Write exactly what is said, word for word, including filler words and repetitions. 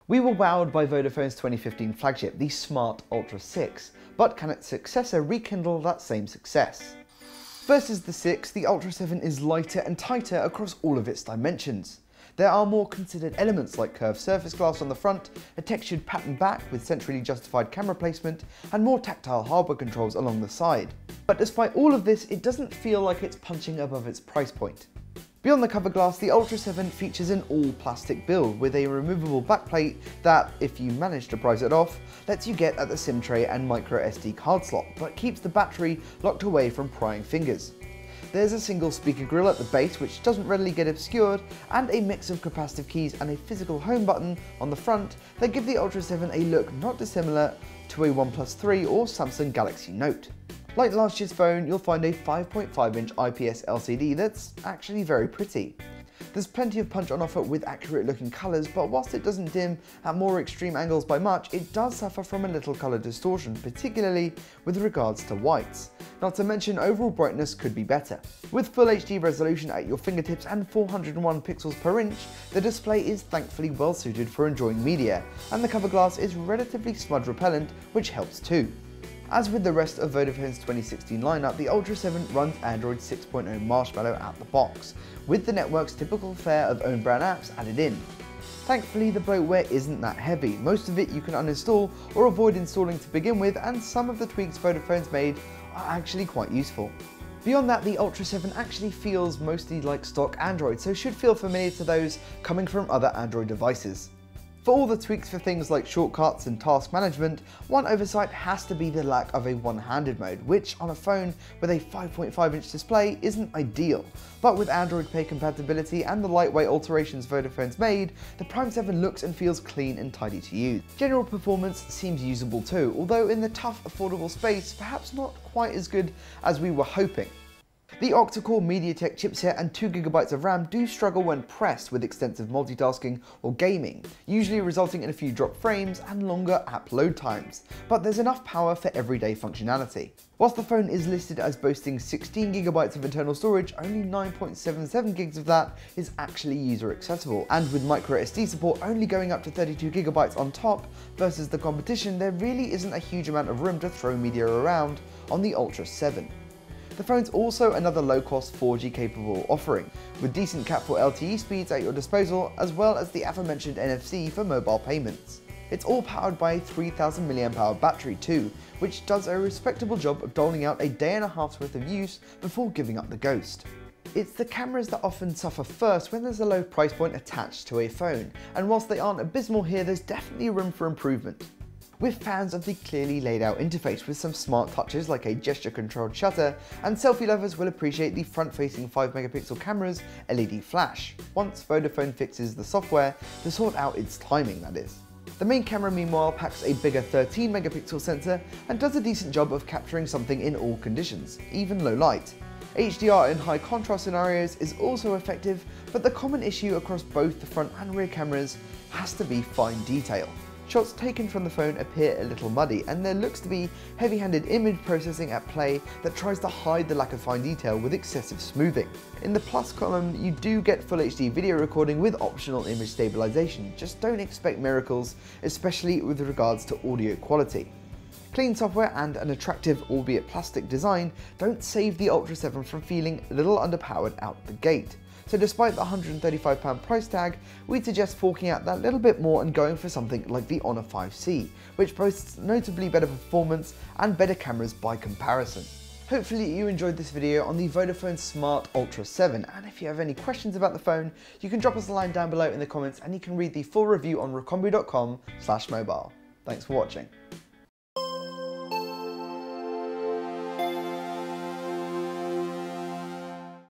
We were wowed by Vodafone's twenty fifteen flagship, the Smart Ultra six, but can its successor rekindle that same success? Versus the six, the Ultra seven is lighter and tighter across all of its dimensions. There are more considered elements like curved surface glass on the front, a textured pattern back with centrally justified camera placement, and more tactile hardware controls along the side. But despite all of this, it doesn't feel like it's punching above its price point. Beyond the cover glass, the Ultra seven features an all-plastic build with a removable backplate that, if you manage to prise it off, lets you get at the SIM tray and micro S D card slot, but keeps the battery locked away from prying fingers. There's a single speaker grill at the base which doesn't readily get obscured, and a mix of capacitive keys and a physical home button on the front that give the Ultra seven a look not dissimilar to a OnePlus three or Samsung Galaxy Note. Like last year's phone, you'll find a five point five inch I P S L C D that's actually very pretty. There's plenty of punch on offer with accurate looking colours, but whilst it doesn't dim at more extreme angles by much, it does suffer from a little colour distortion, particularly with regards to whites. Not to mention overall brightness could be better. With full H D resolution at your fingertips and four hundred one pixels per inch, the display is thankfully well suited for enjoying media, and the cover glass is relatively smudge repellent, which helps too. As with the rest of Vodafone's twenty sixteen lineup, the Ultra seven runs Android six point oh Marshmallow out the box, with the network's typical fare of own brand apps added in. Thankfully, the bloatware isn't that heavy. Most of it you can uninstall or avoid installing to begin with, and some of the tweaks Vodafone's made are actually quite useful. Beyond that, the Ultra seven actually feels mostly like stock Android, so should feel familiar to those coming from other Android devices. For all the tweaks for things like shortcuts and task management, one oversight has to be the lack of a one-handed mode, which on a phone with a five point five inch display isn't ideal. But with Android Pay compatibility and the lightweight alterations Vodafone's made, the Prime seven looks and feels clean and tidy to use. General performance seems usable too, although in the tough, affordable space, perhaps not quite as good as we were hoping. The octa-core MediaTek chipset and two gigabytes of RAM do struggle when pressed with extensive multitasking or gaming, usually resulting in a few dropped frames and longer app load times, but there's enough power for everyday functionality. Whilst the phone is listed as boasting sixteen gigabytes of internal storage, only nine point seven seven gigs of that is actually user accessible, and with micro S D support only going up to thirty-two gigabytes on top versus the competition, there really isn't a huge amount of room to throw media around on the Ultra seven. The phone's also another low-cost four G capable offering, with decent Cat four L T E speeds at your disposal, as well as the aforementioned N F C for mobile payments. It's all powered by a three thousand milliamp hour battery too, which does a respectable job of doling out a day and a half's worth of use before giving up the ghost. It's the cameras that often suffer first when there's a low price point attached to a phone, and whilst they aren't abysmal here, there's definitely room for improvement. We're fans of the clearly laid out interface with some smart touches like a gesture controlled shutter, and selfie lovers will appreciate the front facing five megapixel camera's L E D flash, once Vodafone fixes the software to sort out its timing, that is. The main camera meanwhile packs a bigger thirteen megapixel sensor and does a decent job of capturing something in all conditions, even low light. H D R in high contrast scenarios is also effective, but the common issue across both the front and rear cameras has to be fine detail. Shots taken from the phone appear a little muddy, and there looks to be heavy-handed image processing at play that tries to hide the lack of fine detail with excessive smoothing. In the plus column, you do get full H D video recording with optional image stabilization, just don't expect miracles, especially with regards to audio quality. Clean software and an attractive, albeit plastic design, don't save the Ultra seven from feeling a little underpowered out the gate. So despite the one hundred thirty-five pound price tag, we'd suggest forking out that little bit more and going for something like the Honor five C, which boasts notably better performance and better cameras by comparison. Hopefully you enjoyed this video on the Vodafone Smart Ultra seven, and if you have any questions about the phone, you can drop us a line down below in the comments and you can read the full review on recombu dot com slash mobile. Thanks for watching.